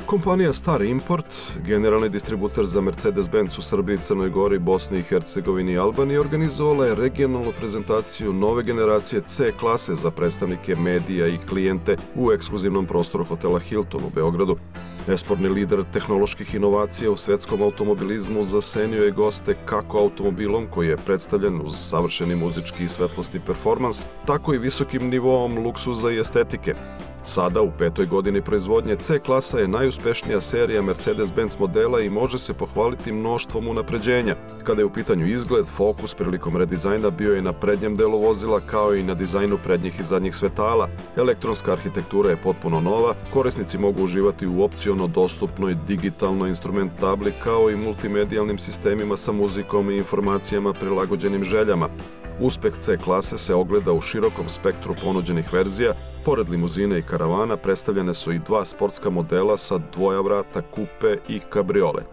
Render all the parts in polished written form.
Kompanija Star Import, generalni distributer za Mercedes-Benz u Srbiji, Crnoj Gori, Bosni i Hercegovini i Albaniji, organizovala je regionalnu prezentaciju nove generacije C klase za predstavnike medija i klijente u ekskluzivnom prostoru hotela Hilton u Beogradu. Nesporni lider tehnoloških inovacija u svetskom automobilizmu zasenio je goste kako automobilom koji je predstavljen uz savršeni muzički i svetlosni performans, tako i visokim nivoom luksuza i estetike. Sada, u 5. godini proizvodnje, C klasa je najuspešnija serija Mercedes-Benz modela i može se pohvaliti mnoštvom unapređenja. Kada je u pitanju izgled, fokus prilikom redizajna bio je na prednjem delu vozila kao i na dizajnu prednjih i zadnjih svetala. Elektronska arhitektura je potpuno nova, korisnici mogu uživati u opciono dostupnoj digitalnoj instrument tabli kao i multimedijalnim sistemima sa muzikom i informacijama prilagođenim željama. Uspeh C klase se ogleda u širokom spektru ponuđenih verzija. Pored limuzine i karavana predstavljene su i dva sportska modela sa dvoja vrata, kupe i kabriolet.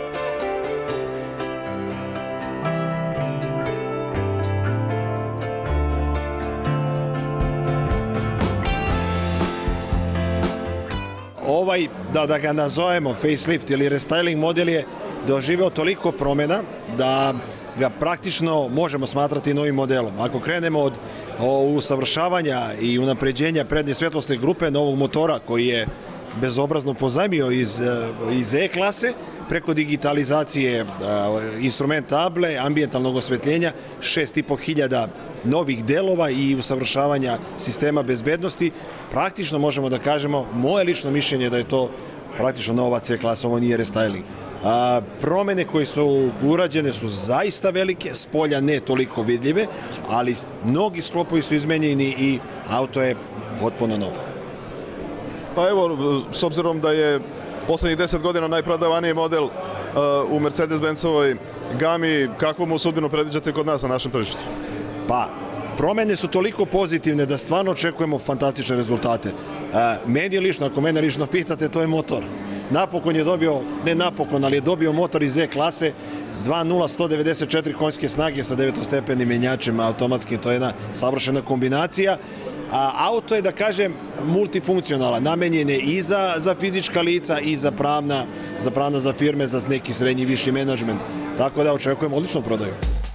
Ovaj, da ga nazovemo facelift ili restyling model je doživeo toliko promjena da ga praktično možemo smatrati novim modelom. Ako krenemo od usavršavanja i unapređenja prednje svetlosne grupe novog motora koji je bezobrazno pozajmio iz E klase, preko digitalizacije instrument table, ambijentalnog osvetljenja, 6.500 novih delova i usavršavanja sistema bezbednosti, praktično možemo da kažemo, moje lično mišljenje je da je to praktično nova C klasa, ovo nije restyling. Promene koje su urađene su zaista velike, s polja ne toliko vidljive, ali mnogi sklopovi su izmenjeni i auto je potpuno novo. Pa evo, s obzirom da je poslednjih 10 godina najprodavaniji model u Mercedes-Benzovoj gami, kakvu mu sudbinu predviđate kod nas na našem tržištu? Pa, promene su toliko pozitivne da stvarno očekujemo fantastične rezultate. Meni lično, ako mene lično pitate, to je motor. Napokon je dobio, ne napokon, ali je dobio motor iz E klase 2.0 194 konjske snage sa 9-stepenim menjačem automatskim, to je jedna savršena kombinacija. Auto je, da kažem, multifunkcionalan, namenjen je i za fizička lica i za pravna, za firme, za neki srednji viši menadžment. Tako da očekujem odličnu prodaju.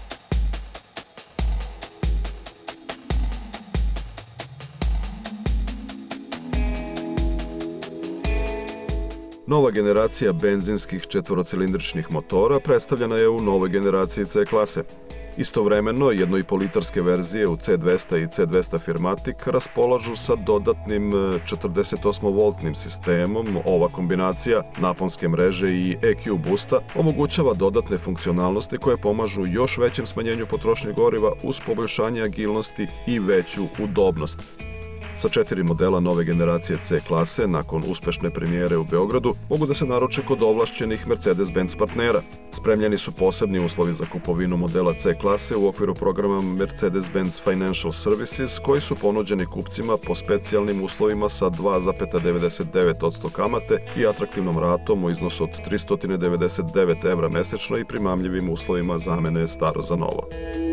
Nova generacija benzinskih četvorocilindričnih motora predstavljena je u novoj generaciji C klase. Istovremeno, 1,5-litarske verzije u C200 i C200 Firmatic raspolažu sa dodatnim 48-voltnim sistemom. Ova kombinacija naponske mreže i EQ boosta omogućava dodatne funkcionalnosti koje pomažu još većem smanjenju potrošnje goriva uz poboljšanje agilnosti i veću udobnost. Sa 4 modela nove generacije C klase, nakon uspešne premijere u Beogradu, mogu da se naruče kod ovlašćenih Mercedes-Benz partnera. Spremljeni su posebni uslovi za kupovinu modela C klase u okviru programa Mercedes-Benz Financial Services, koji su ponuđeni kupcima po specijalnim uslovima sa 2,99% kamate i atraktivnom ratom u iznosu od 399 € mesečno i primamljivim uslovima zamene staro za novo.